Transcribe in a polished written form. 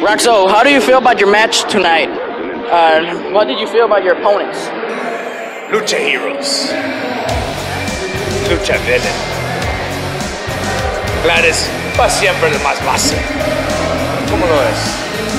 Rakzo, how do you feel about your match tonight? What did you feel about your opponents? Lucha heroes. Lucha villain. Gladys va siempre el más base. ¿Cómo lo ves?